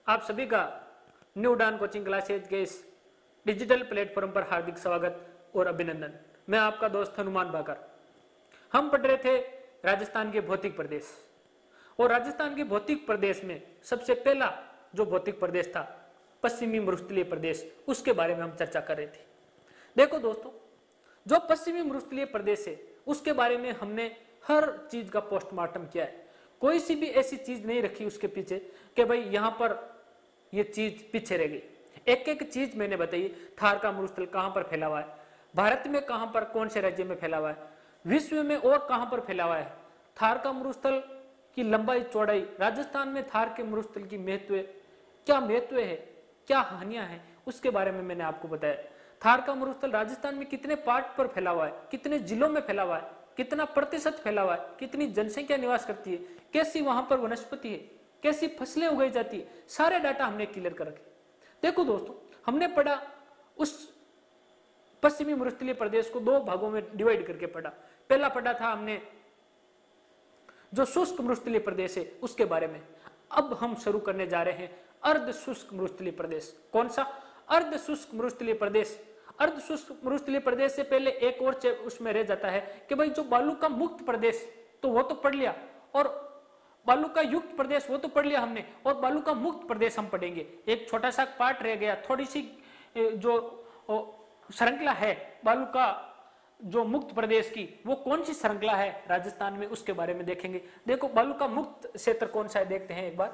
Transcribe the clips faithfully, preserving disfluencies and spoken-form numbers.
आप सभी का न्यू उड़ान कोचिंग क्लासेज के इस डिजिटल प्लेटफॉर्म पर हार्दिक स्वागत और अभिनंदन। मैं आपका दोस्त हनुमान भाकर। हम पढ़ रहे थे राजस्थान के भौतिक प्रदेश, और राजस्थान के भौतिक प्रदेश में सबसे पहला जो भौतिक प्रदेश था पश्चिमी मरुस्थलीय प्रदेश, उसके बारे में हम चर्चा कर रहे थे। देखो दोस्तों, जो पश्चिमी मरुस्थलीय प्रदेश है उसके बारे में हमने हर चीज का पोस्टमार्टम किया है। कोई सी भी ऐसी चीज नहीं रखी उसके पीछे कि भाई यहां पर ये चीज पीछे रह गई। एक एक चीज मैंने बताई। थार का मरुस्थल कहां पर फैला हुआ है, भारत में कहां पर कौन से राज्य में फैला हुआ है, विश्व में और कहां पर फैला हुआ है, थार का मरुस्थल की लंबाई चौड़ाई, राजस्थान में थार के मरुस्थल की महत्व, क्या महत्व है, क्या हानियां हैं, उसके बारे में मैंने आपको बताया। थार का मरुस्थल राजस्थान में कितने पार्ट पर फैला हुआ है, कितने जिलों में फैला हुआ है, कितना प्रतिशत फैला हुआ है, कितनी जनसंख्या निवास करती है, कैसी वहां पर वनस्पति है, कैसी फसलें उगाई जाती है, सारे डाटा हमने क्लियर कर रखे। देखो दोस्तों, हमने पढ़ा उस पश्चिमी मरुस्थलीय प्रदेश को दो भागों में डिवाइड करके पढ़ा। पहला पढ़ा था हमने जो शुष्क मरुस्थलीय प्रदेश है उसके बारे में। अब हम शुरू करने जा रहे हैं अर्ध शुष्क मरुस्थलीय प्रदेश। कौन सा? अर्ध शुष्क मरुस्थलीय प्रदेश। अर्ध शुष्क मरुस्थलीय प्रदेश से पहले एक और उसमें रह जाता है कि भाई जो बालू का मुक्त प्रदेश, तो वो तो पढ़ लिया, और बालू का युक्त प्रदेश वो तो पढ़ लिया हमने, और बालू का मुक्त प्रदेश हम पढ़ेंगे। एक छोटा सा पार्ट रह गया, थोड़ी सी जो श्रृंखला है बालू का जो मुक्त प्रदेश की, वो कौन सी श्रृंखला है राजस्थान में, उसके बारे में देखेंगे। देखो बालू का मुक्त क्षेत्र कौन सा है, देखते हैं एक बार।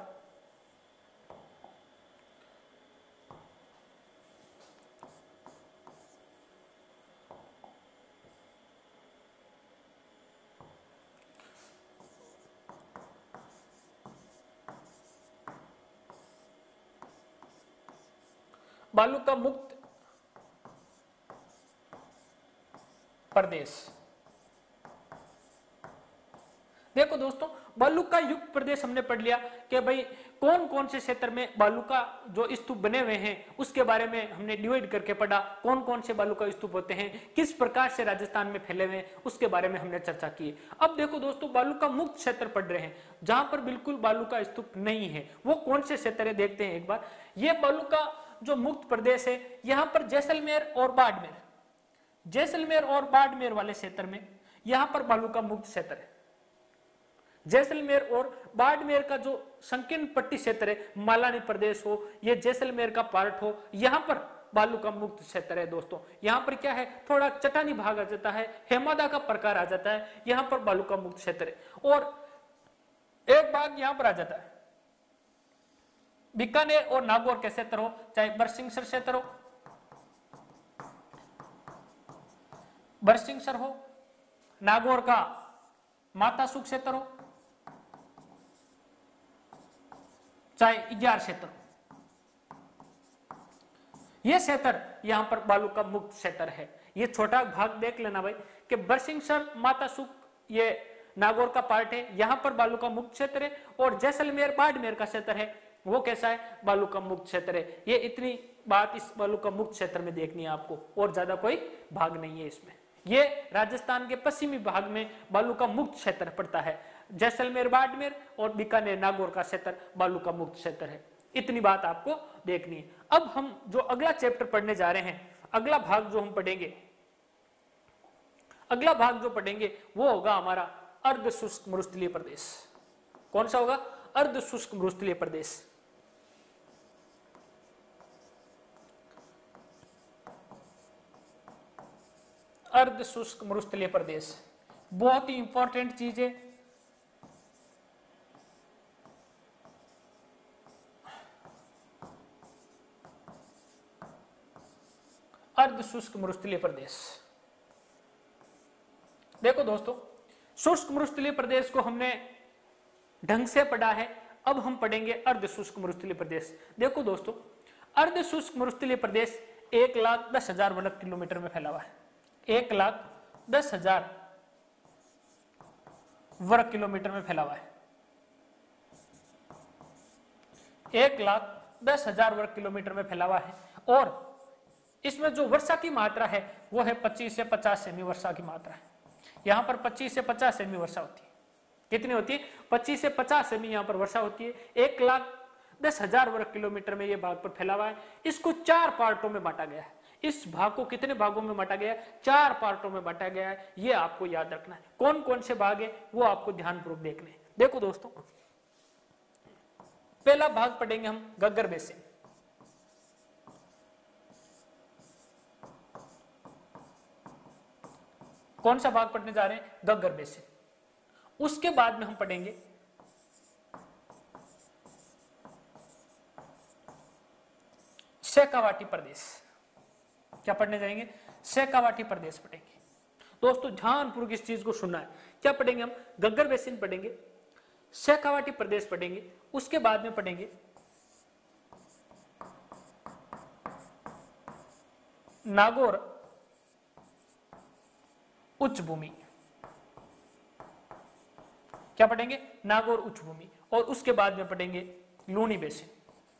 बालू का मुक्त प्रदेश। देखो दोस्तों, बालू का युक्त प्रदेश हमने पढ़ लिया कि भाई कौन कौन से क्षेत्र में बालू का जो स्तूप बने हुए हैं उसके बारे में हमने डिवाइड करके पढ़ा। कौन कौन से बालू का स्तूप होते हैं, किस प्रकार से राजस्थान में फैले हुए हैं, उसके बारे में हमने चर्चा की। अब देखो दोस्तों, बालू का मुक्त क्षेत्र पढ़ रहे हैं जहां पर बिल्कुल बालू का स्तूप नहीं है, वो कौन से क्षेत्र है देखते हैं एक बार। ये बालू का जो मुक्त प्रदेश है, यहां पर जैसलमेर और बाड़मेर, जैसलमेर और बाड़मेर वाले क्षेत्र में यहां पर बालू का मुक्त क्षेत्र है। जैसलमेर और बाड़मेर का जो संकीर्ण पट्टी क्षेत्र है, मालानी प्रदेश हो, ये जैसलमेर का पार्ट हो, यहां पर बालू का मुक्त क्षेत्र है। दोस्तों यहां पर क्या है, थोड़ा चट्टानी भाग आ जाता है, हेमादा का प्रकार आ जाता है, यहां पर बालू का मुक्त क्षेत्र है। और एक भाग यहां पर आ जाता है बीकानेर और नागौर के क्षेत्र हो, चाहे बरसिंगसर क्षेत्र हो, बरसिंगसर हो, नागौर का मातासू क्षेत्र हो, चाहे इग्यार क्षेत्र हो, यह क्षेत्र यहां पर बालू का मुक्त क्षेत्र है। ये छोटा भाग देख लेना भाई कि बरसिंगसर मातासू ये नागौर का पार्ट है, यहां पर बालू का मुक्त क्षेत्र है, और जैसलमेर बाड़मेर का क्षेत्र है वो कैसा है, बालू का मुक्त क्षेत्र है। ये इतनी बात इस बालू का मुक्त क्षेत्र में देखनी है आपको, और ज्यादा कोई भाग नहीं है इसमें। ये राजस्थान के पश्चिमी भाग में बालू का मुक्त क्षेत्र पड़ता है। जैसलमेर बाड़मेर और बीकानेर नागौर का क्षेत्र बालू का मुक्त क्षेत्र है। इतनी बात आपको देखनी है। अब हम जो अगला चैप्टर पढ़ने जा रहे हैं, अगला भाग जो हम पढ़ेंगे, अगला भाग जो पढ़ेंगे वो होगा हमारा अर्ध शुष्क मरुस्थलीय प्रदेश। कौन सा होगा? अर्ध शुष्क मरुस्थलीय प्रदेश। अर्ध शुष्क मरुस्थलीय प्रदेश बहुत ही इंपॉर्टेंट चीज है। अर्ध शुष्क मरुस्थलीय प्रदेश। देखो दोस्तों, शुष्क मरुस्थलीय प्रदेश को हमने ढंग से पढ़ा है, अब हम पढ़ेंगे अर्ध शुष्क मरुस्थलीय प्रदेश। देखो दोस्तों, अर्ध शुष्क मरुस्थलीय प्रदेश एक लाख दस हजार वर्ग किलोमीटर में फैला हुआ है। एक लाख दस हजार वर्ग किलोमीटर में फैला हुआ है। एक लाख दस हजार वर्ग किलोमीटर में फैला हुआ है, और इसमें जो वर्षा की मात्रा है वो है पच्चीस से पचास सेमी वर्षा की मात्रा है। यहां पर पच्चीस से पचास सेमी वर्षा होती है। कितनी होती है? पच्चीस से पचास सेमी यहां पर वर्षा होती है। एक लाख दस हजार वर्ग किलोमीटर में ये भाग पर फैला हुआ है। इसको चार पार्टों में बांटा गया है। इस भाग को कितने भागों में बांटा गया है? चार पार्टों में बांटा गया है। ये आपको याद रखना है। कौन कौन से भाग है वो आपको ध्यानपूर्वक देखने। देखो दोस्तों, पहला भाग पढ़ेंगे हम गग्गर बेसिन। कौन सा भाग पढ़ने जा रहे हैं? गग्गर बेसिन। उसके बाद में हम पढ़ेंगे शेखावाटी प्रदेश। क्या पढ़ने जाएंगे? शेखावाटी प्रदेश पढ़ेंगे। दोस्तों ध्यानपूर्वक इस चीज को सुनना है। क्या पढ़ेंगे हम? गग्गर बेसिन पढ़ेंगे, शेखावाटी प्रदेश पढ़ेंगे, उसके बाद में पढ़ेंगे नागौर उच्च भूमि। क्या पढ़ेंगे? नागौर उच्च भूमि। और उसके बाद में पढ़ेंगे लूनी बेसिन।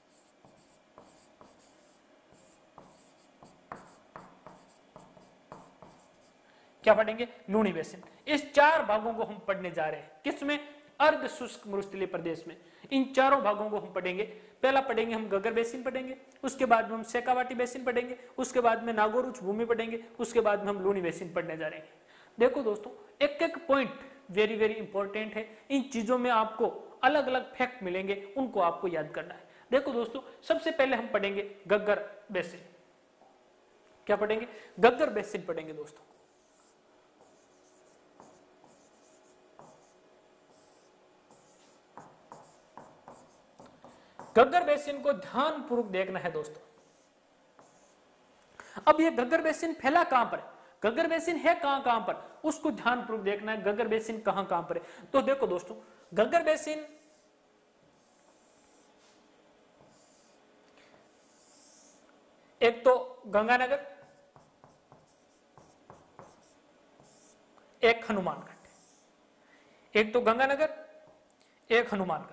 क्या पढ़ेंगे? लूनी बेसिन। इस चार भागों को हम पढ़ने जा रहे हैं। किसमें? अर्ध शुष्क मरुस्थलीय प्रदेश में। इन चारों भागों को हम पढ़ेंगे। पहला पढ़ेंगे हम गग्गर बेसिन पढ़ेंगे, उसके बाद में हम शेखावाटी बेसिन पढ़ेंगे, उसके बाद में नागौर उच्च भूमि पढ़ेंगे, उसके बाद में हम लूनी बेसिन पढ़ने जा रहे हैं। देखो दोस्तों, एक एक पॉइंट वेरी वेरी इंपॉर्टेंट है। इन चीजों में आपको अलग अलग फैक्ट मिलेंगे, उनको आपको याद करना है। देखो दोस्तों, सबसे पहले हम पढ़ेंगे गग्गर बेसिन। क्या पढ़ेंगे? गग्गर बेसिन पढ़ेंगे दोस्तों। गग्गर बेसिन को ध्यानपूर्वक देखना है दोस्तों। अब ये गग्गर बेसिन फैला कहां पर है, गग्गर बेसिन है कहां कहां पर, उसको ध्यानपूर्वक देखना है। गग्गर बेसिन कहां कहां पर है? तो देखो दोस्तों, गग्गर बेसिन एक तो गंगानगर, एक हनुमानगढ़। एक तो गंगानगर, एक हनुमानगढ़।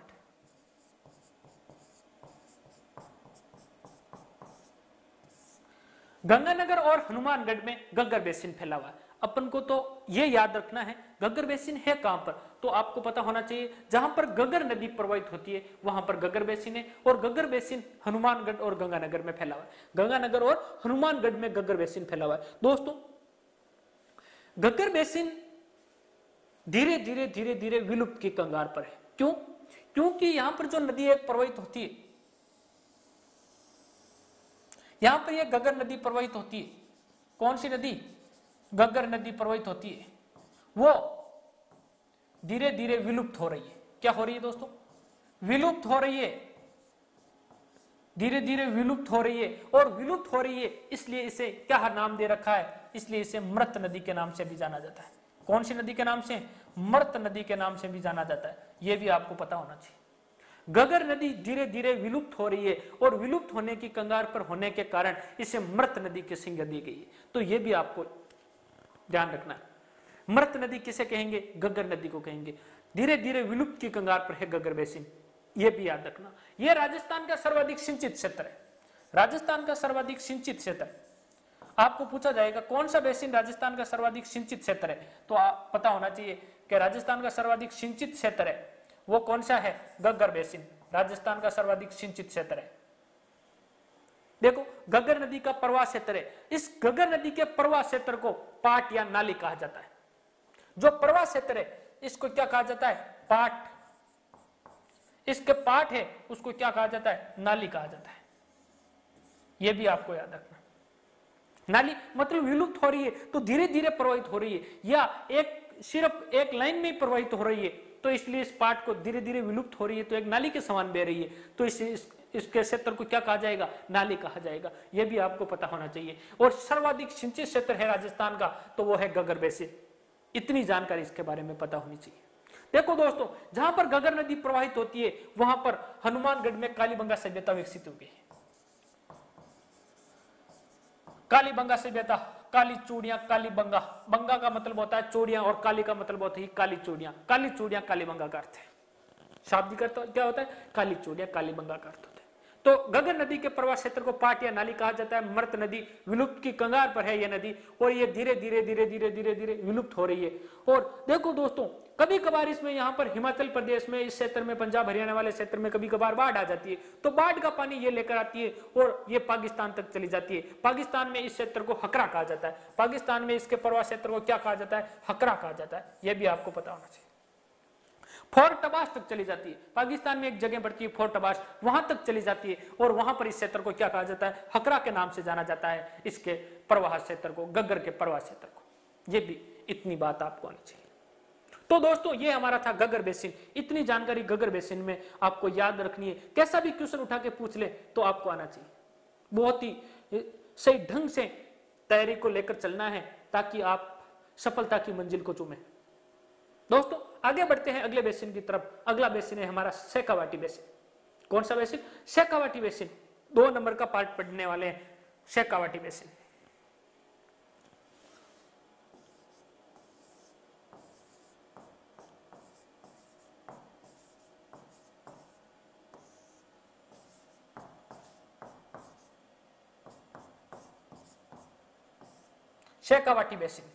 गंगानगर और हनुमानगढ़ में गग्गर बेसिन फैला हुआ है। अपन को तो यह याद रखना है गग्गर बेसिन है कहां पर। तो आपको पता होना चाहिए जहां पर गग्गर नदी प्रवाहित होती है वहां पर गग्गर बेसिन है। और गग्गर बेसिन हनुमानगढ़ और गंगानगर में फैला हुआ है। गंगानगर और हनुमानगढ़ में गग्गर बेसिन फैला हुआ है। दोस्तों, गग्गर बेसिन धीरे धीरे धीरे धीरे विलुप्त की कगार पर है। क्यों? क्योंकि यहां पर जो नदी एक प्रवाहित होती है, यहां पर यह गग्गर नदी प्रवाहित होती है। कौन सी नदी? गग्गर नदी प्रवाहित होती है। वो धीरे धीरे विलुप्त हो रही है। क्या हो रही है दोस्तों? विलुप्त हो रही है। धीरे धीरे विलुप्त हो रही है। और विलुप्त हो रही है इसलिए इसे क्या नाम दे रखा है? इसलिए इसे मृत नदी के नाम से भी जाना जाता है। कौन सी नदी के नाम से? मृत नदी के नाम से भी जाना जाता है। यह भी आपको पता होना चाहिए। गग्गर नदी धीरे धीरे विलुप्त हो रही है और विलुप्त होने की कंगार पर होने के कारण इसे मृत नदी की संज्ञा दी गई है। तो यह भी आपको ध्यान रखना है। मृत नदी किसे कहेंगे? गग्गर नदी को कहेंगे। धीरे धीरे विलुप्त की कंगार पर है गग्गर बेसिन। यह भी याद रखना। यह राजस्थान का सर्वाधिक सिंचित क्षेत्र है। राजस्थान का सर्वाधिक सिंचित क्षेत्र। आपको पूछा जाएगा कौन सा बेसिन राजस्थान का सर्वाधिक सिंचित क्षेत्र है, तो आप पता होना चाहिए कि राजस्थान का सर्वाधिक सिंचित क्षेत्र है वो कौन सा है? गग्गर बेसिन राजस्थान का सर्वाधिक सिंचित क्षेत्र है। देखो, गग्गर नदी का प्रवाह क्षेत्र है। इस गग्गर नदी के प्रवाह क्षेत्र को पाट या नाली कहा जाता है। जो प्रवाह क्षेत्र है इसको क्या कहा जाता है? पाट। इसके पाट है उसको क्या कहा जाता है? नाली कहा जाता है। यह भी आपको याद रखना। नाली मतलब विलुप्त हो रही है तो धीरे धीरे प्रवाहित हो रही है, या एक सिर्फ एक लाइन में प्रवाहित हो रही है तो इसलिए इस पाट को धीरे धीरे विलुप्त हो रही है तो एक नाली के समान बह रही है तो इस, इस इसके क्षेत्र को क्या कहा जाएगा? नाली कहा जाएगा। यह भी आपको पता होना चाहिए। और सर्वाधिक सिंचित क्षेत्र है राजस्थान का तो वो है गग्गर बेसिन। इतनी जानकारी इसके बारे में पता होनी चाहिए। देखो दोस्तों, जहां पर गग्गर नदी प्रवाहित होती है वहां पर हनुमानगढ़ में कालीबंगा सभ्यता विकसित हो गई। कालीबंगा सभ्यता, काली चूड़ियां, कालीबंगा। बंगा का मतलब होता है चूड़ियां और काली का मतलब होता है काली चूड़ियां। काली चूड़ियां कालीबंगा का अर्थ है। शाब्दिक अर्थ क्या होता है? काली चूड़ियां कालीबंगा का अर्थ होता है। तो गग्गर नदी के प्रवाह क्षेत्र को पाट या नाली कहा जाता है। मृत नदी, विलुप्त की कंगार पर है यह नदी और ये धीरे धीरे धीरे धीरे धीरे धीरे विलुप्त हो रही है। और देखो दोस्तों, कभी कभार इसमें यहाँ पर हिमाचल प्रदेश में, इस क्षेत्र में, पंजाब हरियाणा वाले क्षेत्र में कभी कभार बाढ़ आ जाती है, तो बाढ़ का पानी ये लेकर आती है और ये पाकिस्तान तक चली जाती है। पाकिस्तान में इस क्षेत्र को हकरा कहा जाता है, पाकिस्तान में इसके प्रवास क्षेत्र को क्या कहा जाता है, हकरा कहा जाता है, यह भी आपको पता होना चाहिए। फोर्ट अब्बास तक चली जाती है, पाकिस्तान में एक जगह पड़ती है फोर्ट अब्बास, वहां तक चली जाती है और वहां पर इस क्षेत्र को क्या कहा जाता है, हकरा के नाम से जाना जाता है, इसके प्रवाह क्षेत्र को, गग्गर के प्रवाह क्षेत्र को। ये भी इतनी बात आपको आनी चाहिए। तो दोस्तों ये हमारा था गग्गर बेसिन। इतनी जानकारी गग्गर बेसिन में आपको याद रखनी है, कैसा भी क्वेश्चन उठा के पूछ ले तो आपको आना चाहिए। बहुत ही सही ढंग से तैयारी को लेकर चलना है ताकि आप सफलता की मंजिल को चूमें। दोस्तों आगे बढ़ते हैं अगले बेसिन की तरफ। अगला बेसिन है हमारा शेखावाटी बेसिन। कौन सा बेसिन? शेखावाटी बेसिन। दो नंबर का पार्ट पढ़ने वाले हैं, शेखावाटी बेसिन। शेखावाटी बेसिन।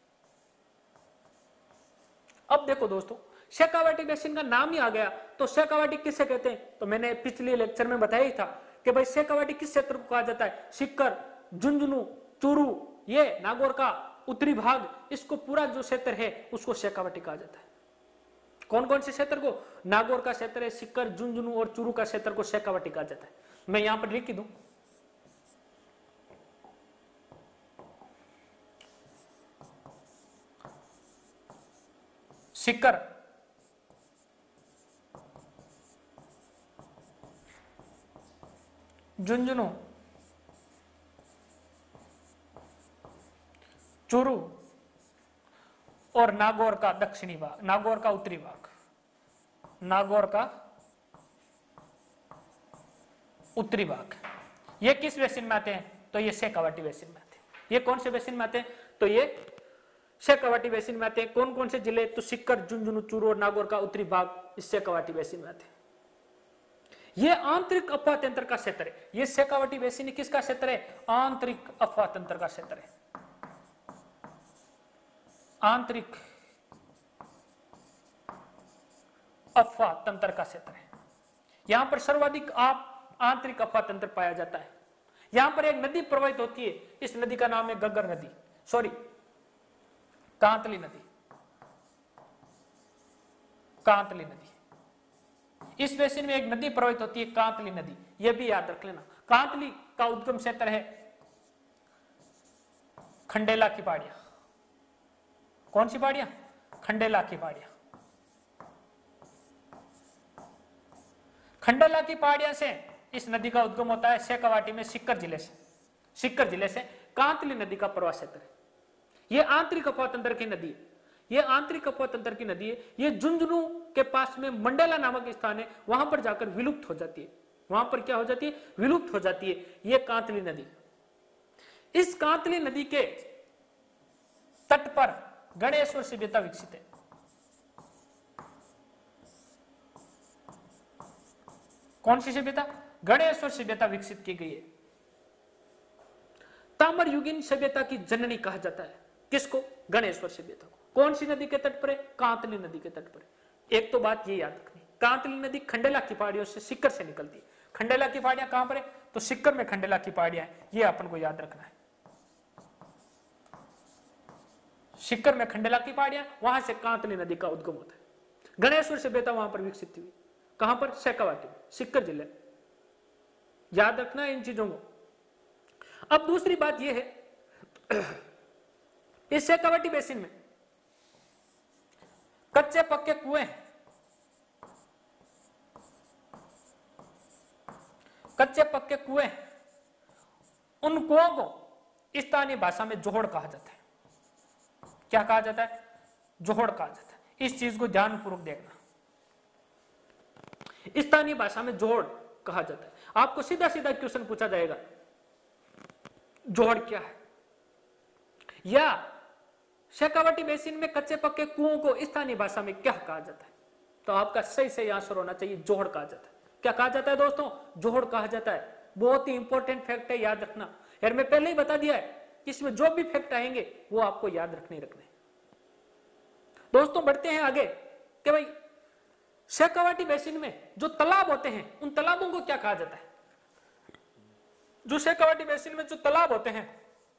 अब देखो दोस्तों, शेखावाटी बेसिन का नाम ही आ गया तो शेखावाटी किसे कहते हैं? तो मैंने पिछले लेक्चर में बताया ही था कि भाई शेखावाटी किस क्षेत्र को कहा जाता है? सीकर, झुंझुनू, चूरू, ये नागौर का उत्तरी भाग, इसको पूरा जो क्षेत्र है उसको शेखावाटी कहा जाता है। कौन कौन से क्षेत्र को? नागौर का क्षेत्र है, सीकर, झुंझुनू और चूरू का क्षेत्र को शेखावाटी कहा जाता है। मैं यहां पर लिख दूं, सीकर, झुंझुनू, चूरू और नागौर का दक्षिणी भाग, नागौर का उत्तरी भाग, नागौर का उत्तरी भाग, ये किस बेसिन में आते हैं? तो ये शेखावाटी बेसिन में आते हैं। ये कौन से बेसिन में आते हैं? तो ये शेखावाटी बेसिन में आते हैं। कौन कौन से जिले? तो सीकर, झुंझुनू, चूरू और नागौर का उत्तरी भाग इस शेखावाटी बेसिन में आते हैं। ये आंतरिक अफवाह तंत्र का क्षेत्र है। ये शेखावाटी बेसिन किसका क्षेत्र है? आंतरिक अफवाह तंत्र का क्षेत्र है। आंतरिक अफवाह तंत्र का क्षेत्र है। यहां पर सर्वाधिक आप आंतरिक अफवाह तंत्र पाया जाता है। यहां पर एक नदी प्रवाहित होती है, इस नदी का नाम है गग्गर नदी, सॉरी कांतली नदी, कांतली नदी। इस बेसिन में एक नदी प्रवाहित होती है, कांतली नदी, यह भी याद रख लेना। कांतली का उद्गम क्षेत्र है खंडेला की पहाड़ियां। कौन सी पहाड़ियां? खंडेला की पहाड़ियां। खंडेला की पहाड़ियां से इस नदी का उद्गम होता है शेखावाटी में, सीकर जिले से। सीकर जिले से कांतली नदी का प्रवाह क्षेत्र है। यह आंतरिक अफवाह तंत्र की नदी है। यह आंतरिक अफवाह तंत्र की नदी है। यह झुंझुनू के पास में मंडेला नामक स्थान है, वहां पर जाकर विलुप्त हो जाती है। वहां पर क्या हो जाती है? विलुप्त हो जाती है। यह कांतली नदी। इस कांतली नदी के तट पर गणेश्वर सभ्यता विकसित है। कौन सी सभ्यता? गणेश्वर सभ्यता विकसित की गई है। ताम्र युगीन सभ्यता की जननी कहा जाता है किसको? गणेश्वर सभ्यता को। कौन सी नदी के तट पर है? कांतली नदी के तट पर है। एक तो बात ये याद रखनी, कांतली नदी खंडेला की पहाड़ियों से, सीकर से निकलती है। खंडेला की पहाड़ियां कहां पर है? तो सीकर में खंडेला की पहाड़ियां है, ये अपन को याद रखना है। सीकर में खंडेला की पहाड़ियां, वहां से कांतली नदी का उद्गम होता है। गणेश्वर सभ्यता वहां पर विकसित हुई। कहां पर? शेखावाटी, सीकर जिले। याद रखना है इन चीजों को। अब दूसरी बात यह है, इस शेखावाटी बेसिन में कच्चे पक्के कुएं हैं। कच्चे पक्के कुएं, उन कुओं को स्थानीय भाषा में जोहड़ कहा जाता है। क्या कहा जाता है? जोहड़ कहा जाता है। इस चीज को ध्यानपूर्वक देखना, स्थानीय भाषा में जोहड़ कहा जाता है। आपको सीधा सीधा क्वेश्चन पूछा जाएगा, जोहड़ क्या है? या शेखावाटी बेसिन में कच्चे पक्के कुओं को स्थानीय भाषा में क्या कहा जाता है? तो आपका सही सही आंसर होना चाहिए, जोहड़ कहा जाता है। क्या कहा जाता है दोस्तों? जोहड़ कहा जाता है। बहुत ही इंपॉर्टेंट फैक्ट है, याद रखना। यार मैं पहले ही बता दिया है कि इसमें जो भी फैक्ट आएंगे वो आपको याद रखने रखने। दोस्तों बढ़ते हैं आगे कि भाई शेखावाटी बेसिन में जो तालाब होते हैं उन तालाबों को क्या कहा जाता है? जो शेखावाटी बेसिन में जो तालाब होते हैं,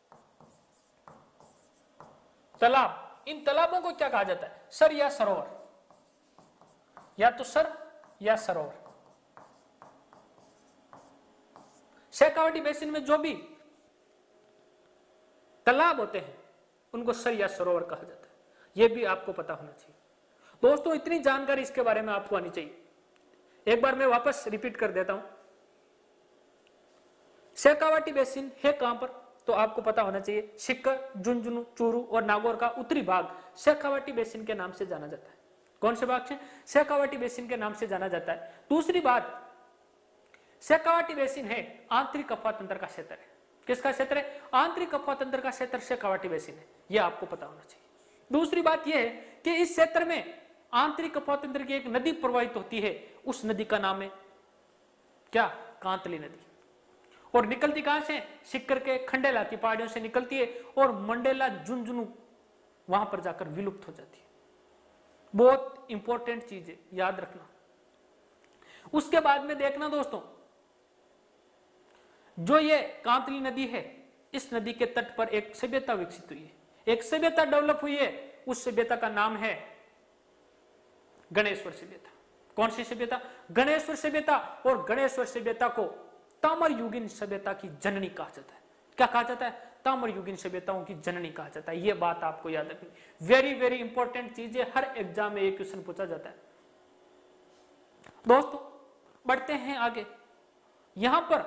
तालाब, इन तालाबों को क्या कहा जाता है? सर या सरोवर, या तो सर या सरोवर। शेखावाटी बेसिन में जो भी तालाब होते हैं उनको सर या सरोवर कहा जाता है, यह भी आपको पता होना चाहिए। दोस्तों इतनी जानकारी इसके बारे में आपको आनी चाहिए। एक बार मैं वापस रिपीट कर देता हूं। शेखावाटी बेसिन है कहां पर? तो आपको पता होना चाहिए सीकर, झुंझुनू, चूरू और नागौर का उत्तरी भाग शेखावाटी बेसिन के नाम से जाना जाता है। कौन से भाग से? शेखावाटी बेसिन के नाम से जाना जाता है। दूसरी बात, शेखावाटी बेसिन है आंतरिक अफवाह तंत्र का क्षेत्र है। किसका क्षेत्र है? आंतरिक अफवाह तंत्र का क्षेत्र शेखावाटी बेसिन है, यह आपको पता होना चाहिए। दूसरी बात यह है कि इस क्षेत्र में आंतरिक अफवाह तंत्र की एक नदी प्रवाहित होती है, उस नदी का नाम है क्या? कांतली नदी। और निकलती कहां से? सीकर के खंडेला की पहाड़ियों से निकलती है और मंडेला, झुंझुनू वहां पर जाकर विलुप्त हो जाती है। बहुत इंपॉर्टेंट चीज है, याद रखना। उसके बाद में देखना दोस्तों, जो ये कांतली नदी है, इस नदी के तट पर एक सभ्यता विकसित हुई है, एक सभ्यता डेवलप हुई है। उस सभ्यता का नाम है गणेश्वर सभ्यता। कौन सी सभ्यता? गणेश्वर सभ्यता। और गणेश्वर सभ्यता को ताम्र युगीन सभ्यता की जननी कहा जाता है। क्या कहा जाता है? ताम्र युगीन सभ्यताओं की जननी कहा जाता है। यह बात आपको याद रखनी, वेरी वेरी इंपॉर्टेंट चीज है, हर एग्जाम में एक क्वेश्चन पूछा जाता है। दोस्तों बढ़ते हैं आगे। यहां पर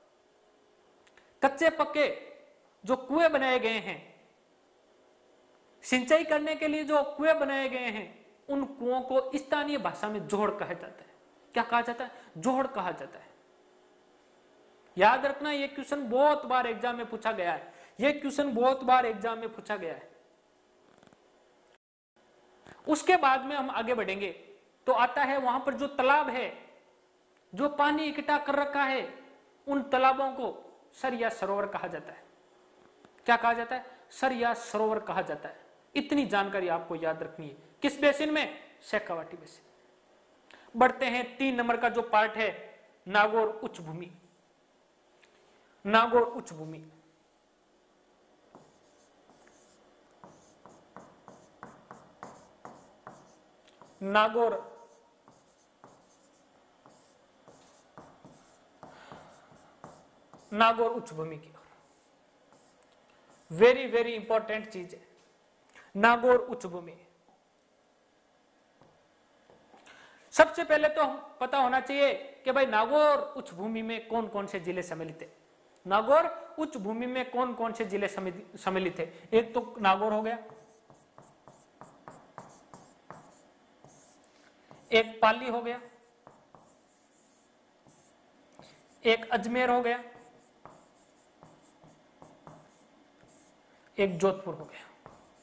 कच्चे पक्के जो कुएं बनाए गए हैं, सिंचाई करने के लिए जो कुएं बनाए गए हैं, उन कुओं को स्थानीय भाषा में जोड़ कहा जाता है। क्या कहा जाता है? जोड़ कहा जाता है। याद रखना, यह क्वेश्चन बहुत बार एग्जाम में पूछा गया है। यह क्वेश्चन बहुत बार एग्जाम में पूछा गया है। उसके बाद में हम आगे बढ़ेंगे तो आता है वहां पर जो तालाब है, जो पानी इकट्ठा कर रखा है, उन तालाबों को सर या सरोवर कहा जाता है। क्या कहा जाता है? सर या सरोवर कहा जाता है। इतनी जानकारी आपको याद रखनी है। किस बेसिन में? शेखावाटी बेसिन। बढ़ते हैं तीन नंबर का जो पार्ट है, नागौर उच्च भूमि। नागौर उच्च भूमि, नागौर नागौर उच्च भूमि की वेरी वेरी इंपॉर्टेंट चीज है, नागौर उच्च भूमि। सबसे पहले तो हम पता होना चाहिए कि भाई नागौर उच्च भूमि में कौन कौन से जिले सम्मिलित है। नागौर उच्च भूमि में कौन कौन से जिले सम्मिलित है? एक तो नागौर हो गया, एक पाली हो गया, एक अजमेर हो गया, एक जोधपुर हो गया।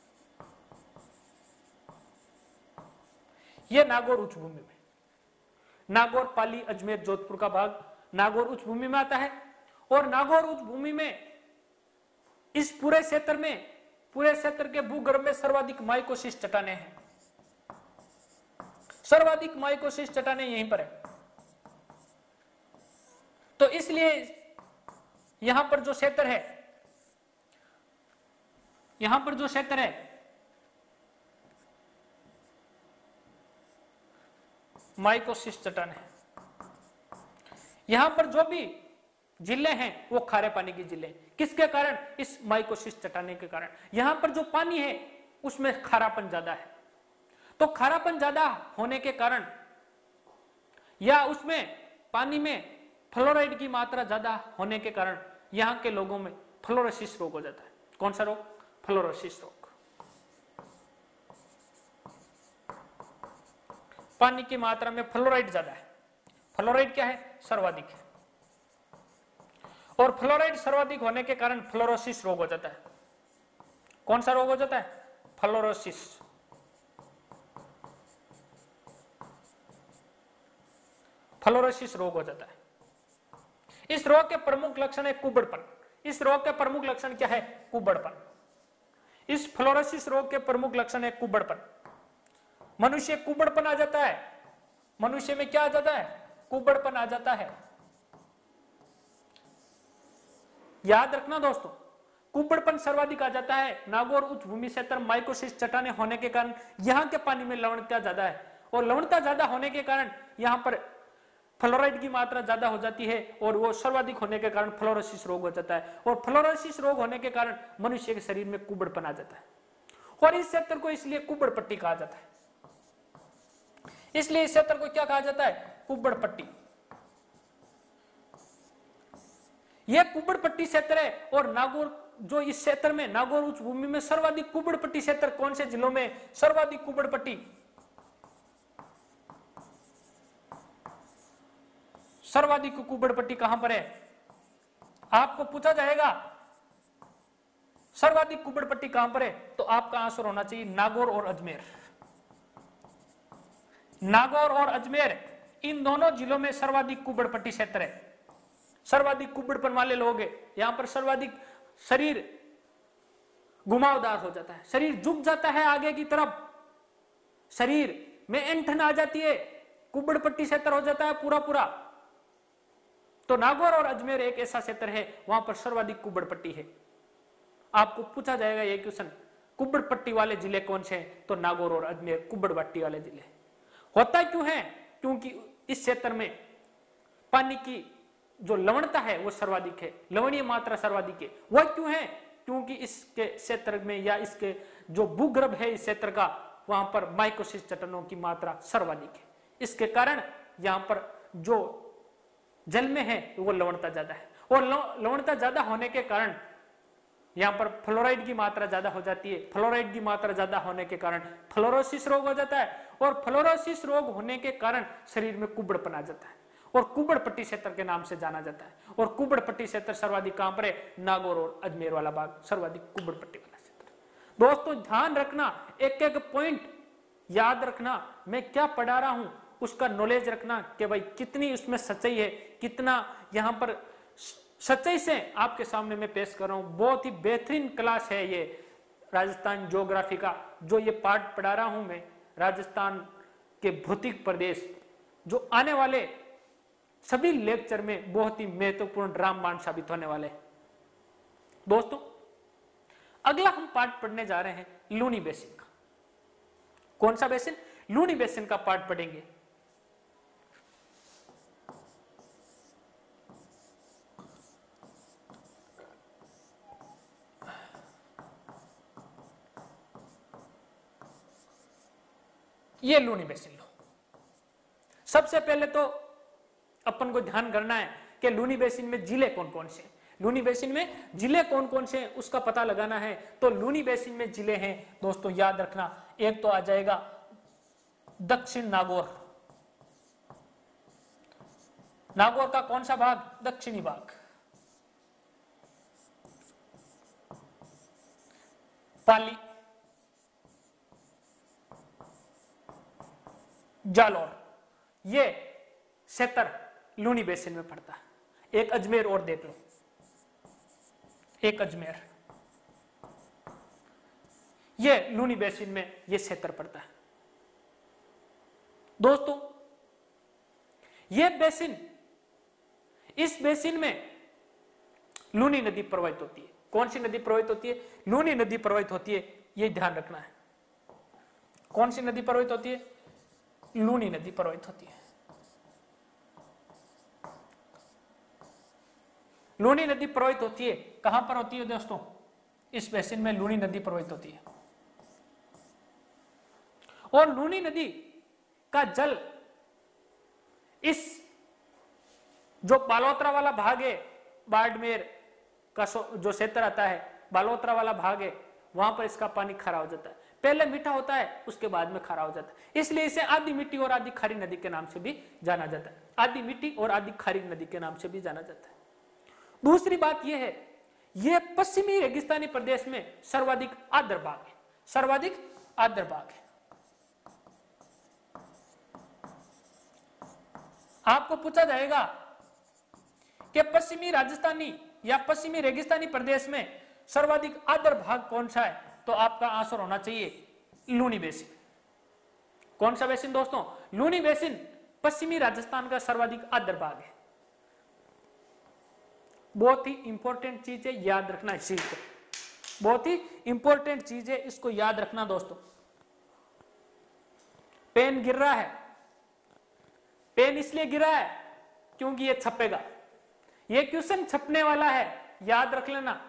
यह नागौर उच्च भूमि में, नागौर, पाली, अजमेर, जोधपुर का भाग नागौर उच्च भूमि में आता है। और नागौर उच्च भूमि में इस पूरे क्षेत्र में, पूरे क्षेत्र के भूगर्भ में सर्वाधिक माइकोसिस चट्टानें हैं। सर्वाधिक माइकोसिस चट्टानें यहीं पर है। तो इसलिए यहां पर जो क्षेत्र है, यहां पर जो क्षेत्र है, माइकोसिस चट्टान है। यहां पर जो भी जिले हैं वो खारे पानी के जिले हैं। किसके कारण? इस माइकोसिस चट्टाने के कारण। यहां पर जो पानी है उसमें खारापन ज्यादा है। तो खारापन ज्यादा होने के कारण या उसमें पानी में फ्लोराइड की मात्रा ज्यादा होने के कारण यहां के लोगों में फ्लोरोसिस रोग हो जाता है। कौन सा रोग? फ्लोरोसिस रोग। पानी की मात्रा में फ्लोराइड ज्यादा है। फ्लोराइड क्या है? सर्वाधिक है। और फ्लोराइड सर्वाधिक होने के कारण फ्लोरोसिस रोग हो जाता है। कौन सा रोग हो जाता है? फ्लोरोसिस। फ्लोरोसिस रोग हो जाता है। इस रोग के प्रमुख लक्षण है कुबड़पन। इस रोग के प्रमुख लक्षण क्या है? कुबड़पन। इस फ्लोरोसिस रोग के प्रमुख लक्षण है कुबड़पन। मनुष्य कुबड़पन आ जाता है, मनुष्य में क्या आ जाता है, कुबड़पन आ जाता है। याद रखना दोस्तों, कुबड़पन सर्वाधिक आ जाता है नागौर उच्च भूमि क्षेत्र माइकोसिस चट्टाने होने के कारण यहां के पानी में लवणता ज्यादा है, और लवणता ज्यादा होने के कारण यहां पर फ्लोराइड की मात्रा ज्यादा हो जाती है, और वो सर्वाधिक होने के कारण फ्लोरोसिस रोग हो जाता है, और फ्लोरोसिस रोग होने के कारण मनुष्य के शरीर में कुबड़पन आ जाता है, और इस क्षेत्र को इसलिए कुबड़ पट्टी कहा जाता है। इसलिए इस क्षेत्र को क्या कहा जाता है, कुबड़ पट्टी। यह कुबड़ पट्टी क्षेत्र है, और नागौर जो इस क्षेत्र में नागौर उच्च भूमि में सर्वाधिक कुबड़ पट्टी क्षेत्र कौन से जिलों में सर्वाधिक कुबड़ पट्टी, सर्वाधिक कुबड़ पट्टी कहां पर है, आपको पूछा जाएगा सर्वाधिक कुबड़ पट्टी कहां पर है, तो आपका आंसर होना चाहिए नागौर और अजमेर। नागौर और अजमेर इन दोनों जिलों में सर्वाधिक कुबड़ पट्टी क्षेत्र है, सर्वाधिक कुबड़पन वाले लोग हैं, यहां पर सर्वाधिक शरीर घुमावदार हो जाता है, शरीर झुक जाता है आगे की तरफ, शरीर में ऐंठन आ जाती है, कुबड़ पट्टी क्षेत्र हो जाता है पूरा पूरा। तो नागौर और अजमेर एक ऐसा क्षेत्र है वहां पर सर्वाधिक कुबड़ पट्टी है। आपको पूछा जाएगा ये क्वेश्चन, कुबड़ पट्टी वाले जिले कौन से हैं, तो नागौर और अजमेर कुबड़ पट्टी वाले जिले। होता क्यों है, क्योंकि इस क्षेत्र में पानी की जो लवणता है वो सर्वाधिक है, लवणीय मात्रा सर्वाधिक है। वह क्यों है, क्योंकि इसके क्षेत्र में या इसके जो भूगर्भ है इस क्षेत्र का, वहां पर माइकोसिस चट्टानों की मात्रा सर्वाधिक है। इसके कारण यहां पर जो जल में है वो लवणता ज्यादा है, और लवणता ज्यादा होने के कारण यहां पर फ्लोराइड की मात्रा ज्यादा हो जाती है। फ्लोराइड की मात्रा ज्यादा होने के कारण फ्लोरोसिस रोग हो जाता है, और फ्लोरोसिस रोग होने के कारण शरीर में कुबड़पन आ जाता है, और कुबड़ पट्टी क्षेत्र के नाम से जाना जाता है। और कुबड़ पट्टी क्षेत्र सर्वाधिक कहां पर है, नागौर और अजमेर वाला भाग सर्वाधिक कुबड़ पट्टी वाला क्षेत्र। दोस्तों ध्यान रखना, एक एक पॉइंट याद रखना, मैं क्या पढ़ा रहा हूं उसका नॉलेज रखना कि भाई कितनी उसमें सच्चाई है, कितना यहां पर सच्चाई से आपके सामने मैं पेश कर रहा हूं। बहुत ही बेहतरीन क्लास है ये राजस्थान ज्योग्राफी का, जो ये पार्ट पढ़ा रहा हूं मैं, राजस्थान के भौतिक प्रदेश, जो आने वाले सभी लेक्चर में बहुत ही महत्वपूर्ण रामबाण साबित होने वाले हैं। दोस्तों अगला हम पार्ट पढ़ने जा रहे हैं लूनी बेसिन का। कौन सा बेसिन, लूनी बेसिन का पार्ट पढ़ेंगे। ये लूनी बेसिन लो। सबसे पहले तो अपन को ध्यान करना है कि लूनी बेसिन में जिले कौन कौन से, लूनी बेसिन में जिले कौन कौन से उसका पता लगाना है। तो लूनी बेसिन में जिले हैं दोस्तों, याद रखना, एक तो आ जाएगा दक्षिण नागौर, नागौर का कौन सा भाग, दक्षिणी भाग, पाली, जालौर, ये क्षेत्र लूनी बेसिन में पड़ता है। एक अजमेर और देख लो, एक अजमेर, ये लूनी बेसिन में ये क्षेत्र पड़ता है। दोस्तों ये बेसिन, इस बेसिन में लूनी नदी प्रवाहित होती है। कौन सी नदी प्रवाहित होती है, लूनी नदी प्रवाहित होती है, ये ध्यान रखना है। कौन सी नदी प्रवाहित होती है, लूनी नदी प्रवाहित होती है। लूनी नदी प्रवाहित होती है, कहां पर होती है दोस्तों, इस बेसिन में लूनी नदी प्रवाहित होती है। और लूनी नदी का जल इस जो बालोतरा वाला भाग है, बाड़मेर का जो क्षेत्र आता है, बालोतरा वाला भाग है, वहां पर इसका पानी खारा हो जाता है। पहले मीठा होता है, उसके बाद में खारा हो जाता है, इसलिए इसे आधी मीठी और आधी खारी नदी के नाम से भी जाना जाता है। आधी मीठी और आधी खारी नदी के नाम से भी जाना जाता है। दूसरी बात यह है, यह पश्चिमी रेगिस्तानी प्रदेश में सर्वाधिक आर्द्र भाग है, सर्वाधिक आर्द्र भाग है। आपको पूछा जाएगा कि पश्चिमी राजस्थानी या पश्चिमी रेगिस्तानी प्रदेश में सर्वाधिक आर्द्र भाग कौन सा है, तो आपका आंसर होना चाहिए लूनी बेसिन। कौन सा बेसिन दोस्तों? लूनी बेसिन पश्चिमी राजस्थान का सर्वाधिक आर्द्र भाग है। बहुत ही इंपॉर्टेंट चीज है, याद रखना इस चीज को, बहुत ही इंपॉर्टेंट चीज है, इसको याद रखना दोस्तों। पेन गिर रहा है, पेन इसलिए गिरा है क्योंकि ये छपेगा, ये क्वेश्चन छपने वाला है, याद रख लेना,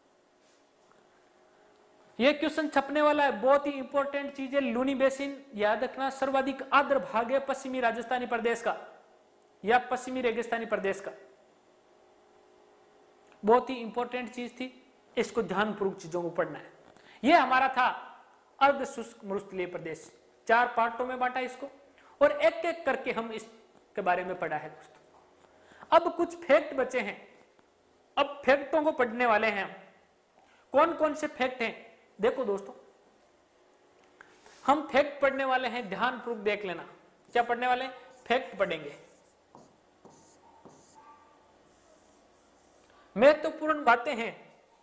ये क्वेश्चन छपने वाला है, बहुत ही इंपॉर्टेंट चीज है। लूनी बेसिन याद रखना सर्वाधिक आर्द्र भाग है पश्चिमी राजस्थानी प्रदेश का या पश्चिमी रेगिस्तानी प्रदेश का। बहुत ही इंपॉर्टेंट चीज थी, इसको ध्यानपूर्वक चीजों को पढ़ना है। यह हमारा था अर्ध शुष्क मरुस्थलीय प्रदेश, चार पार्टों में बांटा इसको और एक एक करके हम इसके बारे में पढ़ा है दोस्तों। अब कुछ फैक्ट बचे हैं, अब फैक्टों को पढ़ने वाले हैं। कौन कौन से फैक्ट हैं देखो दोस्तों, हम फैक्ट पढ़ने वाले हैं, ध्यानपूर्वक देख लेना। क्या पढ़ने वाले हैं? फैक्ट पढ़ेंगे। महत्वपूर्ण बातें हैं,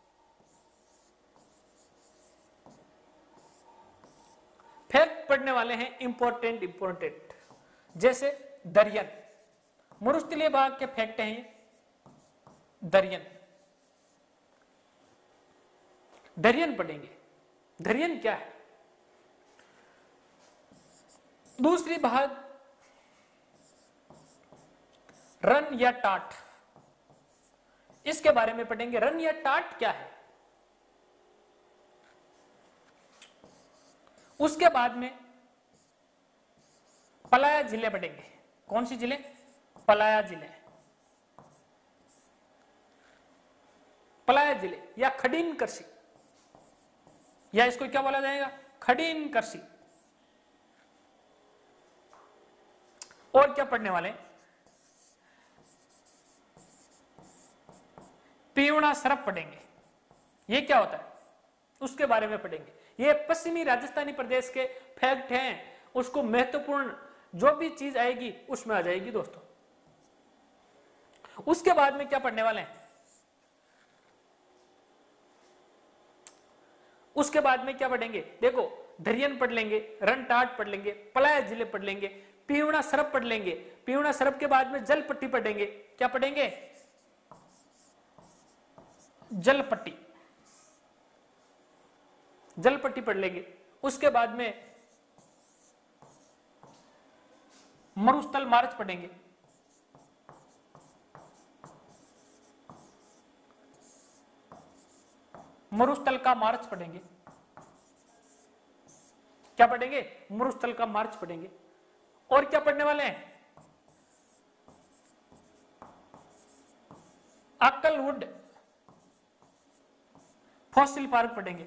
फैक्ट पढ़ने वाले हैं इंपॉर्टेंट इंपॉर्टेंट, जैसे दरियन, मरुस्थलीय भाग के फैक्ट हैं ये। दरियन दरियन पढ़ेंगे। दरियन क्या है? दूसरी भाग रन या टाट, इसके बारे में पढ़ेंगे। रन या टाट क्या है? उसके बाद में पलाया जिले पढ़ेंगे। कौन सी जिले? पलाया जिले, पलाया जिले या खडीन कृषि, या इसको क्या बोला जाएगा? खडीन कृषि। और क्या पढ़ने वाले? पीवना सरप पढ़ेंगे। ये क्या होता है उसके बारे में पढ़ेंगे। ये पश्चिमी राजस्थानी प्रदेश के फैक्ट हैं, उसको महत्वपूर्ण जो भी चीज आएगी उसमें आ जाएगी दोस्तों। उसके बाद में क्या पढ़ने वाले हैं? उसके बाद में क्या पढ़ेंगे? देखो, दरियन पढ़ लेंगे, रन टाट पढ़ लेंगे, पलाया जिले पढ़ लेंगे, पीवना सरप पढ़ लेंगे। पीवना सरप के बाद में जल पट्टी पढ़ेंगे। क्या पढ़ेंगे? जल पट्टी, जल पट्टी पढ़ लेंगे। उसके बाद में मरुस्थल मार्च पढ़ेंगे। मरुस्थल का मार्च पढ़ेंगे। क्या पढ़ेंगे? मरुस्थल का मार्च पढ़ेंगे। और क्या पढ़ने वाले हैं? अक्कलवुड फॉसिल पार्क पढ़ेंगे।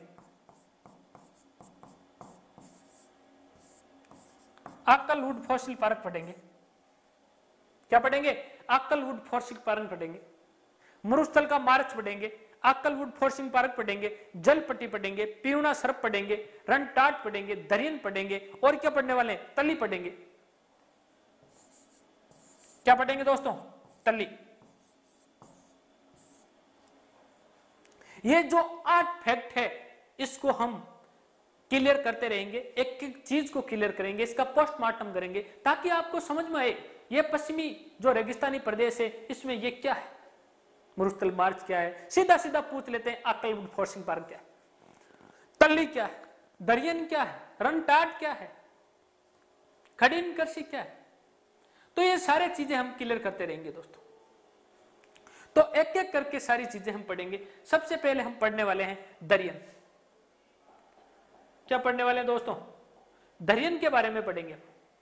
अक्कलवुड फॉसिल पार्क पढ़ेंगे। क्या पढ़ेंगे? अक्कलवुड फॉसिल पार्क पढ़ेंगे। मरुस्थल का मार्च पढ़ेंगे, अक्कलवुड फॉसिल पार्क पढ़ेंगे, जल पट्टी पढ़ेंगे, पीवना सरप पढ़ेंगे, रन टाट पढ़ेंगे, दरियन पढ़ेंगे। और क्या पढ़ने वाले हैं? तली पढ़ेंगे। क्या पढ़ेंगे दोस्तों? तली। ये जो आठ फैक्ट है इसको हम क्लियर करते रहेंगे, एक एक चीज को क्लियर करेंगे, इसका पोस्टमार्टम करेंगे ताकि आपको समझ में आए ये पश्चिमी जो रेगिस्तानी प्रदेश है इसमें ये क्या है, मरुस्थल मार्च क्या है। सीधा सीधा पूछ लेते हैं, अक्कलवुड फॉसिल पार्क क्या है, तल्ली क्या है, दरियन क्या है, रन टाट क्या है, खडीन कृषि क्या है। तो ये सारे चीजें हम क्लियर करते रहेंगे दोस्तों। तो एक एक करके सारी चीजें हम पढ़ेंगे। सबसे पहले हम पढ़ने वाले हैं दरियन। क्या पढ़ने वाले हैं दोस्तों? दरियन के बारे में पढ़ेंगे।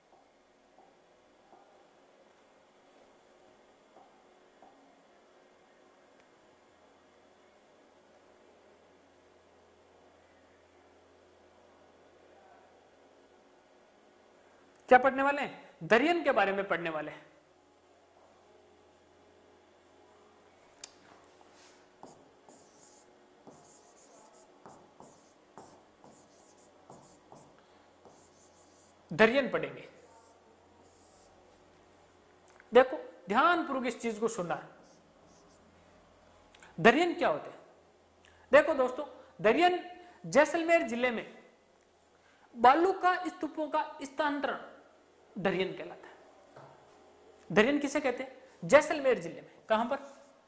क्या पढ़ने वाले हैं? दरियन के बारे में पढ़ने वाले हैं। दरियन पढ़ेंगे। देखो ध्यानपूर्वक इस चीज को सुनना है। दरियन क्या होते हैं? देखो दोस्तों, दरियन जैसलमेर जिले में बालू का स्तूपों का स्थानांतरण दर्यन कहलाता है। दर्यन किसे कहते हैं? जैसलमेर जिले में। कहां पर?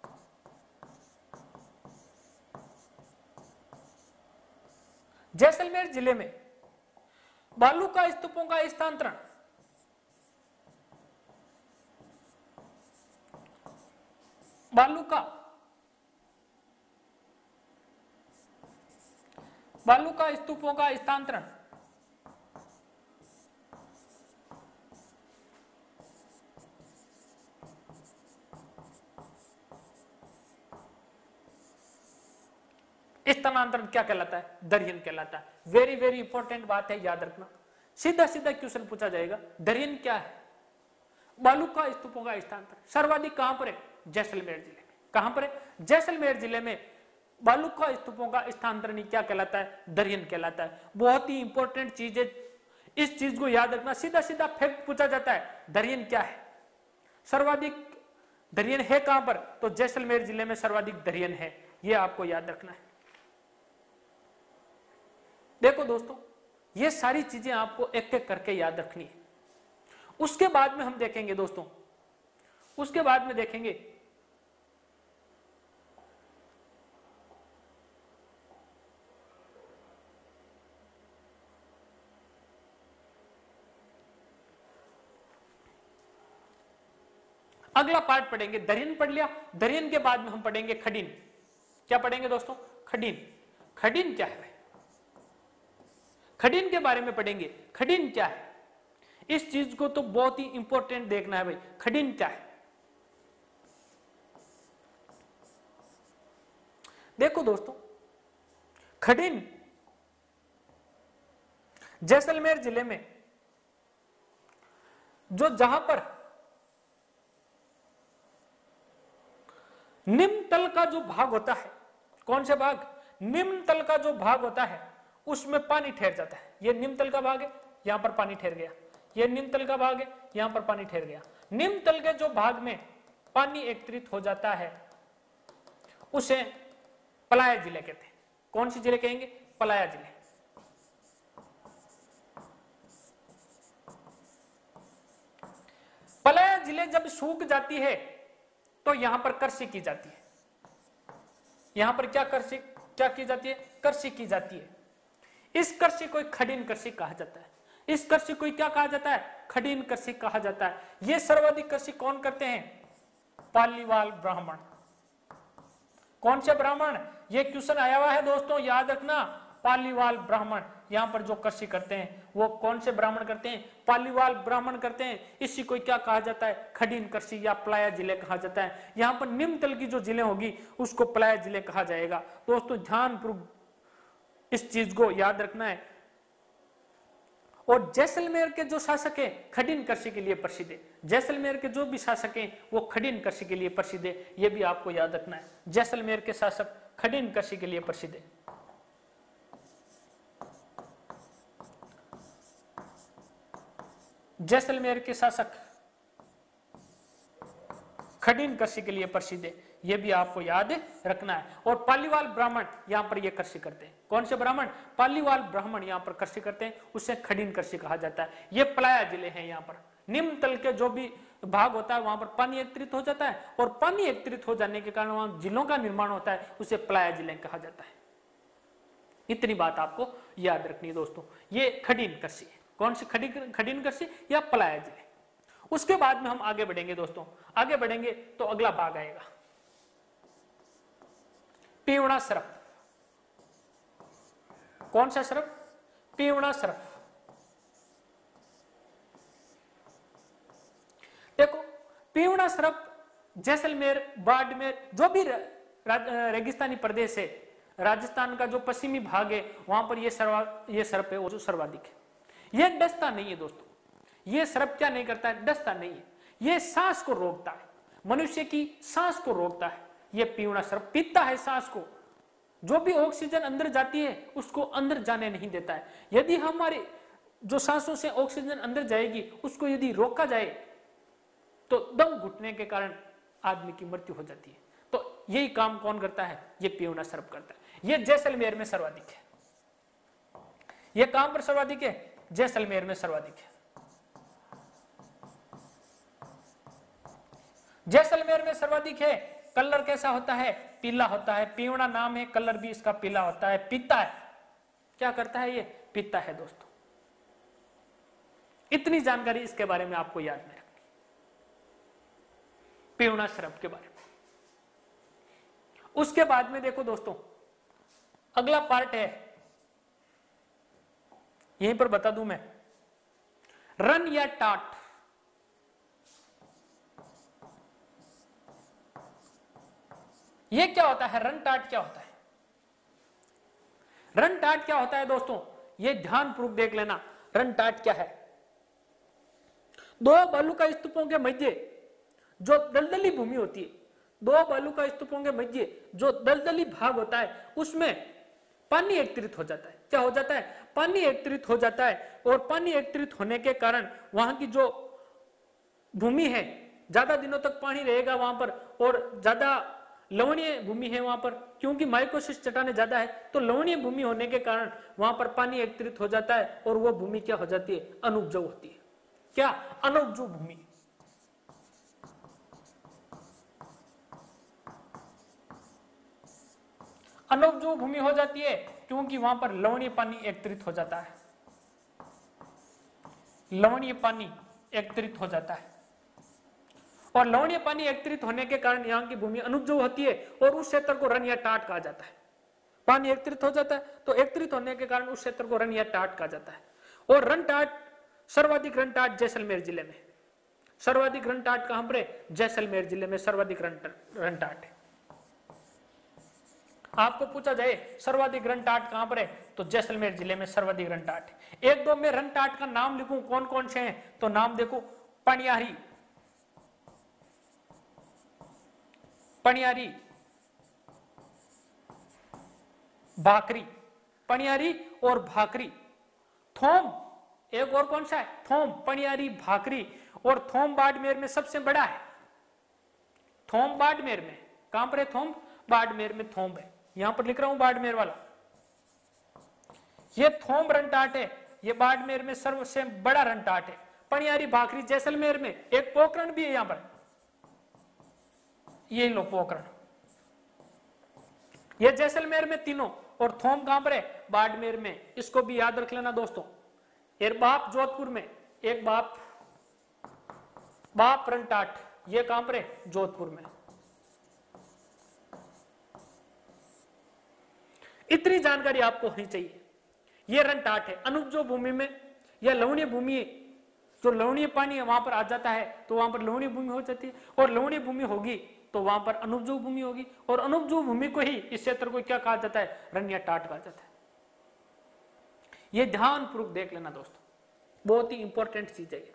जैसलमेर जिले में बालू का स्तूपों का स्थानांतरण बालू का बालू का स्तूपों का स्थानांतरण स्थानांतरण क्या कहलाता है? दर्यन कहलाता है। वेरी वेरी इंपॉर्टेंट बात है, याद रखना। सीधा सीधा क्वेश्चन पूछा जाएगा, दर्यन क्या है? बालू का स्तूपों का स्थानांतरण सर्वाधिक कहां पर है? जैसलमेर जिले में। कहां पर है? जैसलमेर जिले में बालू का स्तूपों का स्थानांतरण क्या कहलाता है? दर्यन कहलाता है। बहुत ही इंपॉर्टेंट चीज है, इस चीज को याद रखना। सीधा सीधा फैक्ट पूछा जाता है, दर्यन क्या है? सर्वाधिक दर्यन है कहां पर? तो जैसलमेर जिले में सर्वाधिक दर्यन है, यह आपको याद रखना है। देखो दोस्तों, ये सारी चीजें आपको एक एक करके याद रखनी है। उसके बाद में हम देखेंगे दोस्तों, उसके बाद में देखेंगे अगला पार्ट पढ़ेंगे, दर्यन पढ़ लिया। दर्यन के बाद में हम पढ़ेंगे खडीन। क्या पढ़ेंगे दोस्तों? खडीन। खडीन क्या है? खडीन के बारे में पढ़ेंगे। खडीन क्या है? इस चीज को तो बहुत ही इंपॉर्टेंट देखना है भाई। खडीन क्या है? देखो दोस्तों, खडीन जैसलमेर जिले में जो जहां पर निम्न तल का जो भाग होता है, कौन से भाग? निम्न तल का जो भाग होता है उसमें पानी ठहर जाता है। यह निम्न तल का भाग है, यहां पर पानी ठहर गया। यह निम्न तल का भाग है, यहां पर पानी ठहर गया। निम्न तल के जो भाग में पानी एकत्रित हो जाता है उसे पलाया जिले कहते हैं। कौन सी जिले कहेंगे? पलाया जिले। पलाया जिले जब सूख जाती है तो यहां पर कृषि की जाती है। यहां पर क्या कृषि क्या की जाती है? कृषि की जाती है। इस कृषि को खडीन कृषि कहा जाता है। इस कृषि को क्या कहा जाता है? खडीन कृषि कहा जाता है। यह सर्वाधिक कृषि कौन करते हैं? पालीवाल ब्राह्मण। कौन से ब्राह्मण? यह क्वेश्चन आया हुआ है दोस्तों, याद रखना। पालीवाल ब्राह्मण यहां पर जो कृषि करते हैं वो कौन से ब्राह्मण करते हैं? पालीवाल ब्राह्मण करते हैं। इसी को क्या कहा जाता है? खडीन कृषि या पलाया जिले कहा जाता है। यहां पर निम्न तल की जो जिले होगी उसको पलाया जिले कहा जाएगा। दोस्तों ध्यानपूर्वक इस चीज को याद रखना है। और जैसलमेर के जो शासक है खडीन कृषि के लिए प्रसिद्ध है। जैसलमेर के जो भी शासक हैं वो खडीन कृषि के लिए प्रसिद्ध है, यह भी आपको याद रखना है। जैसलमेर के शासक खडीन कृषि के लिए प्रसिद्ध है। जैसलमेर के शासक खडीन कृषि के लिए प्रसिद्ध है, यह भी आपको याद रखना है। और पालीवाल ब्राह्मण यहां पर यह कृषि करते हैं। कौन से ब्राह्मण? पालीवाल ब्राह्मण यहां पर कृषि करते हैं, उसे खडीन कृषि कहा जाता है। यह पलाया जिले हैं। यहां पर निम्न तल के जो भी भाग होता है वहां पर पानी एकत्रित हो जाता है और पानी एकत्रित हो जाने के कारण वहां जिलों का निर्माण होता है, उसे पलाया जिले कहा जाता है। इतनी बात आपको याद रखनी है दोस्तों। ये खडीन कृषि है। कौन सी खडीन खडीन कृषि या पलाया जिले। उसके बाद में हम आगे बढ़ेंगे दोस्तों। आगे बढ़ेंगे तो अगला भाग आएगा पीवड़ा सरफ। कौन सा सरफ? पीवड़ा सरफ। देखो पीवड़ा सरफ जैसलमेर, बाड़मेर, जो भी रेगिस्तानी प्रदेश है, राजस्थान का जो पश्चिमी भाग है वहां पर यह सर्वा यह सरफ है वो जो सर्वाधिक है। यह डसता नहीं है दोस्तों। यह सरफ क्या नहीं करता है? डसता नहीं है। यह सांस को रोकता है, मनुष्य की सांस को रोकता है। यह पीवड़ा सरफ पीता है सांस को। जो भी ऑक्सीजन अंदर जाती है उसको अंदर जाने नहीं देता है। यदि हमारे जो सांसों से ऑक्सीजन अंदर जाएगी उसको यदि रोका जाए तो दम घुटने के कारण आदमी की मृत्यु हो जाती है। तो यही काम कौन करता है? यह पीवड़ा सरफ करता है। यह जैसलमेर में सर्वाधिक है। ये कहां पर सर्वाधिक है? जैसलमेर में सर्वाधिक है। जैसलमेर में सर्वाधिक है। कलर कैसा होता है? पीला होता है। पीवड़ा नाम है, कलर भी इसका पीला होता है, पीता है। क्या करता है ये? पीता है दोस्तों। इतनी जानकारी इसके बारे में आपको याद में रखनी, पीवड़ा शराब के बारे में। उसके बाद में देखो दोस्तों, अगला पार्ट है, यहीं पर बता दूं मैं, रन या टाट। ये क्या होता है? रन टाट क्या होता है? रन टाट क्या होता है दोस्तों? ये ध्यानपूर्वक देख लेना। रन टाट क्या है? दो बालुका स्तूपों के मध्य जो दलदली भूमि होती है, दो बालुका स्तूपों के मध्य जो दलदली भाग होता है, उसमें पानी एकत्रित हो जाता है। क्या हो जाता है? पानी एकत्रित हो जाता है। और पानी एकत्रित होने के कारण वहां की जो भूमि है, ज्यादा दिनों तक पानी रहेगा वहां पर, और ज्यादा लवणीय भूमि है वहां पर, क्योंकि माइकोसिस चट्टानें ज्यादा है, तो लवणीय भूमि होने के कारण वहां पर पानी एकत्रित हो जाता है, और वो भूमि क्या हो जाती है? अनुपजाऊ होती है। क्या? अनुपजाऊ भूमि। अनुपजाऊ भूमि हो जाती है क्योंकि वहां पर लवणीय पानी एकत्रित हो जाता है। लवणीय पानी एकत्रित हो जाता है, और लवणीय पानी एकत्रित होने के कारण यहाँ की भूमि अनुपजाऊ होती है, और उस क्षेत्र को रन या टाट कहा जाता है। पानी एकत्रित हो जाता है, तो एकत्रित होने के कारण उस क्षेत्र को रन या टाट कहा जाता है। और रन टाट, सर्वाधिक रन टाट जैसलमेर जिले में। सर्वाधिक रन टाट कहां पर है? जैसलमेर जिले में सर्वाधिक रन टाट है। आपको पूछा जाए सर्वाधिक रन टाट कहां पर है, तो जैसलमेर जिले में सर्वाधिक रन टाट है। एक दो में रन टाट का नाम लिखूं कौन कौन से हैं, तो नाम देखो, पनियारी, पनियारी, भाकरी, पनियारी और भाकरी। थोम, एक और कौन सा है? थोम, पनियारी, भाकरी, और थोम बाड़मेर में सबसे बड़ा है। थोम बाड़मेर में, कहां पर है? थोम बाड़मेर में थोम है। यहां पर लिख रहा हूं बाड़मेर वाला। ये थोम रनटाट है, ये बाड़मेर में सबसे बड़ा रनटाट है। पनियारी, भाकरी जैसलमेर में, एक पोखरण भी है यहां पर, ये लो पोखरण, ये जैसलमेर में तीनों, और थोम कहां पर है? बाड़मेर में। इसको भी याद रख लेना दोस्तों। एक बाप जोधपुर में, एक बाप बाप रनटाट, ये कहां पर है? जोधपुर में। इतनी जानकारी आपको होनी चाहिए। यह रनटाट है। अनुपजाऊ भूमि में या लवणीय भूमि, जो लवणीय पानी है वहां पर आ जाता है, तो वहां पर लवणीय भूमि हो जाती है, और लवणीय भूमि होगी तो वहां पर अनुपजाऊ भूमि होगी, और अनुपजाऊ भूमि को ही, इस क्षेत्र को क्या कहा जाता है? रन या टाट कहा जाता है। यह ध्यानपूर्वक देख लेना दोस्तों, बहुत ही इंपॉर्टेंट चीज है।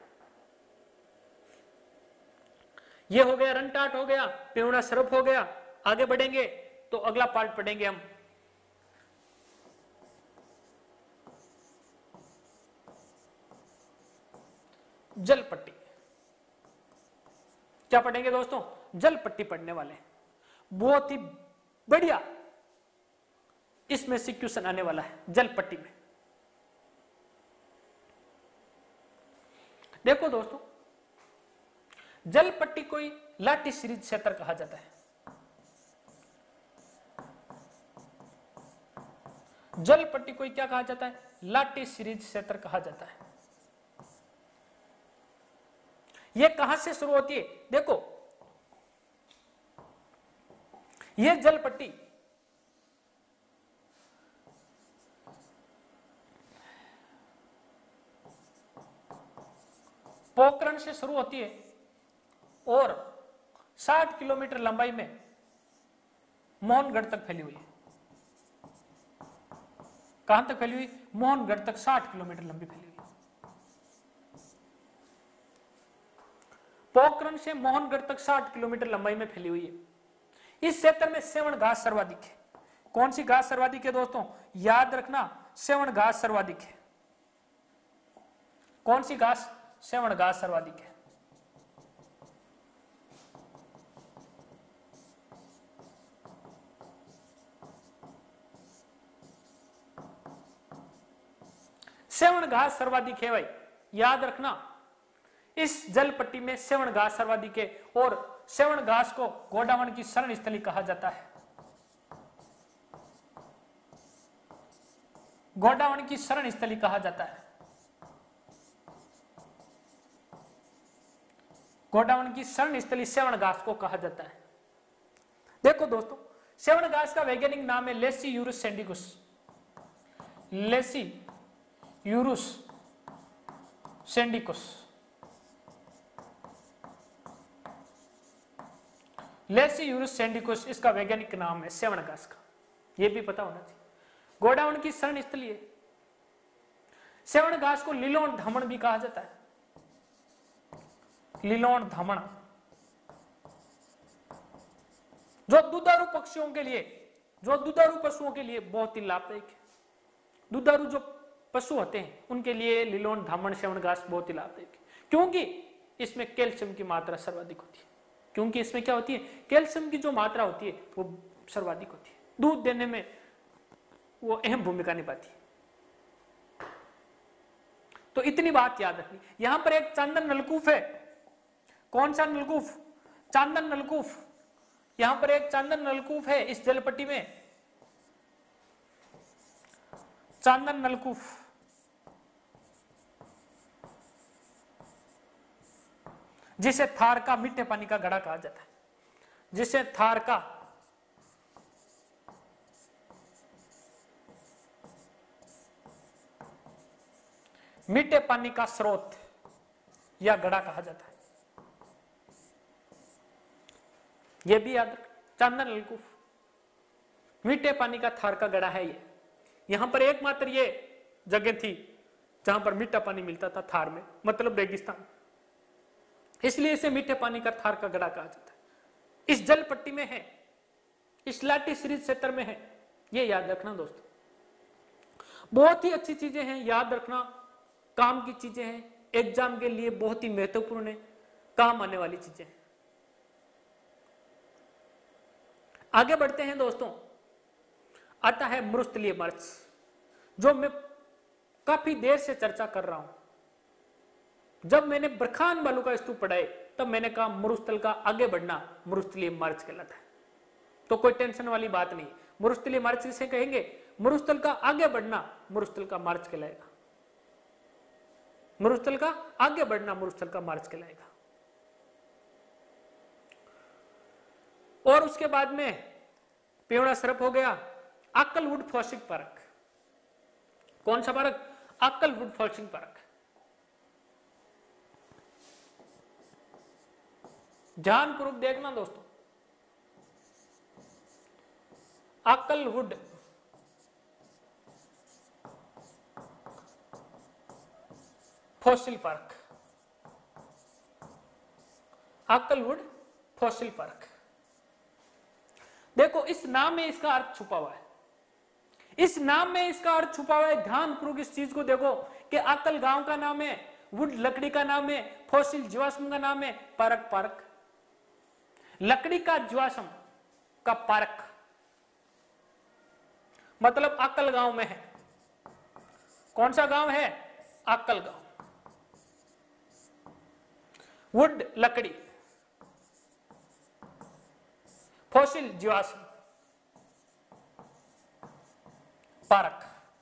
ये हो गया रन टाट, हो गया पीवड़ा सरफ, हो गया। आगे बढ़ेंगे तो अगला पार्ट पढ़ेंगे हम जल पट्टी। क्या पढ़ेंगे दोस्तों? जल पट्टी पढ़ने वाले, बहुत ही बढ़िया इसमें से क्वेश्चन आने वाला है जल पट्टी में। देखो दोस्तों, जल पट्टी कोई लाटी सीरीज क्षेत्र कहा जाता है। जल पट्टी कोई क्या कहा जाता है? लाटी सीरीज क्षेत्र कहा जाता है। यह कहां से शुरू होती है? देखो, यह जल पट्टी पोखरण से शुरू होती है और साठ किलोमीटर लंबाई में मोहनगढ़ तक फैली हुई है। कहां तक फैली हुई? मोहनगढ़ तक साठ किलोमीटर लंबी फैली हुई। पोखरण से मोहनगढ़ तक साठ किलोमीटर लंबाई में फैली हुई है। इस क्षेत्र में सेवण घास सर्वाधिक है। कौन सी घास सर्वाधिक है दोस्तों? याद रखना, सेवण घास सर्वाधिक है। कौन सी घास? सेवण घास सर्वाधिक है। सेवन घास सर्वाधिक है भाई, याद रखना इस जल पट्टी में सेवन घास सर्वाधिक है और सेवन घास को गोडावण की शरण स्थली कहा जाता है। गोडावण की शरण स्थली कहा जाता है। गोडावण की शरण स्थली सेवन घास को कहा जाता है। देखो दोस्तों, सेवन घास का वैज्ञानिक नाम है लेसी यूरुस सेंडिकुस। लेसी यूरुस सेंडिकुस। लेसी यूरुस सेंडिकुस इसका वैज्ञानिक नाम है सेवन घास का, यह भी पता होना चाहिए। गोडावण की शरण स्थली है। सेवन घास को लीलोण धमण भी कहा जाता है। लीलोण धमण, जो दुधारू पक्षियों के लिए, जो दुधारू पशुओं के लिए बहुत ही लाभदायक है। दुधारू जो पशु होते हैं उनके लिए लीलोण धामण सेवन घास बहुत ही लाभदायक है, क्योंकि इसमें कैल्शियम की मात्रा सर्वाधिक होती है। क्योंकि इसमें क्या होती है, कैल्शियम की जो मात्रा होती है वो सर्वाधिक होती है। दूध देने में वो अहम भूमिका निभाती है। तो इतनी बात याद रखनी। यहां पर एक चांदन नलकूफ है। कौन सा नलकूफ? चांदन नलकूफ। यहां पर एक चांदन नलकूफ है इस जलपट्टी में, चांदन नलकूफ। जिसे थार का मीठे पानी का घड़ा कहा जाता है। जिसे थार का मीठे पानी का स्रोत या घड़ा कहा जाता है। यह भी याद रख, चांदन नलकूफ मीठे पानी का थार का घड़ा है। ये यहां पर एकमात्र ये जगह थी जहां पर मीठा पानी मिलता था, थार में, मतलब रेगिस्तान, इसलिए इसे मीठे पानी का थार का घड़ा कहा जाता है। इस जल पट्टी में है, इस लाटी सीरीज क्षेत्र में है। ये याद रखना दोस्तों, बहुत ही अच्छी चीजें हैं, याद रखना, काम की चीजें हैं, एग्जाम के लिए बहुत ही महत्वपूर्ण है, काम आने वाली चीजें हैं। आगे बढ़ते हैं दोस्तों। आता है मरुस्थलीय मार्च, जो मैं काफी देर से चर्चा कर रहा हूं। जब मैंने बरखान बालू का स्तूप पढ़ाए तब मैंने कहा मरुस्थल का आगे बढ़ना मरुस्थलीय मार्च कहलाता है। तो कोई टेंशन वाली बात नहीं। मरुस्थलीय मार्च किसे कहेंगे? मरुस्थल का आगे बढ़ना मरुस्थल का मार्च कहलाएगा। मरुस्थल का आगे बढ़ना मरुस्थल का मार्च कहलाएगा। और उसके बाद में पेवड़ा सरप हो गया। Akal wood fossil park. कौन सा पार्क? Akal wood fossil park. ध्यानपूर्वक देखना दोस्तों। Akal wood fossil park. Akal wood fossil park. देखो, इस नाम में इसका अर्थ छुपा हुआ है। इस नाम में इसका अर्थ छुपा हुआ है। ध्यानपूर्वक इस चीज को देखो कि आकल गांव का नाम है, वुड लकड़ी का नाम है, फॉसिल जीवाश्म का नाम है, पार्क पार्क लकड़ी का जीवाश्म का पार्क, मतलब आकल गांव में है। कौन सा गांव है? आकल गांव। वुड लकड़ी, फॉसिल जीवाश्म, पार्क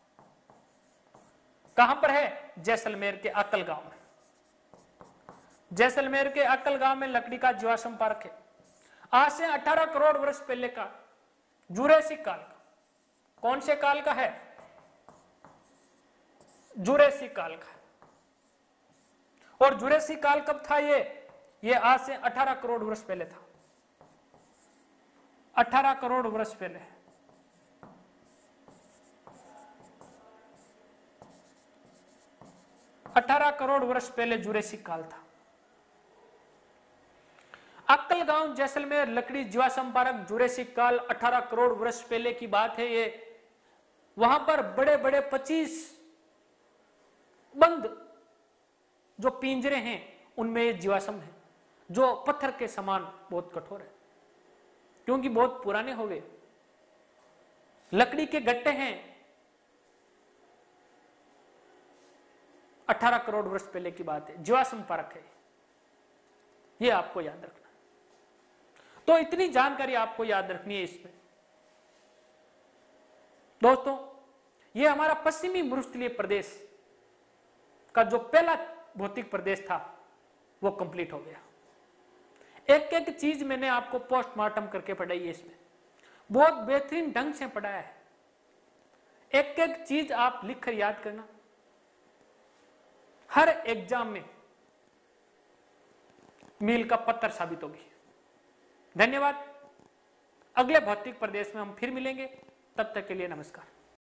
कहां पर है? जैसलमेर के आकल गांव में। जैसलमेर के आकल गांव में लकड़ी का जीवाश्म पार्क है। आज से अठारह करोड़ वर्ष पहले का, जुरेसिक काल का। कौन से काल का है? जुरेसिक काल का। और जुरेसिक काल कब था? ये ये आज से अठारह करोड़ वर्ष पहले था। अठारह करोड़ वर्ष पहले। अठारह करोड़ वर्ष पहले जुरेसिक काल था। अक्कल गांव जैसलमेर लकड़ी जीवाश्म पार्क, जुरेसिक काल, अठारह करोड़ वर्ष पहले की बात है ये। वहां पर बड़े बड़े पच्चीस बंद जो पिंजरे हैं उनमें ये जीवाश्म है, जो पत्थर के समान बहुत कठोर है, क्योंकि बहुत पुराने हो गए। लकड़ी के गट्टे हैं, अठारह करोड़ वर्ष पहले की बात है, जीवाश्म परख है, ये आपको याद रखना। तो इतनी जानकारी आपको याद रखनी है इसमें। दोस्तों, ये हमारा पश्चिमी मरुस्थलीय प्रदेश का जो पहला भौतिक प्रदेश था वो कंप्लीट हो गया। एक एक चीज मैंने आपको पोस्टमार्टम करके पढ़ाई है, इसमें बहुत बेहतरीन ढंग से पढ़ाया है। एक एक चीज आप लिखकर याद करना, हर एग्जाम में मील का पत्थर साबित होगी। धन्यवाद। अगले भौतिक प्रदेश में हम फिर मिलेंगे, तब तक के लिए नमस्कार।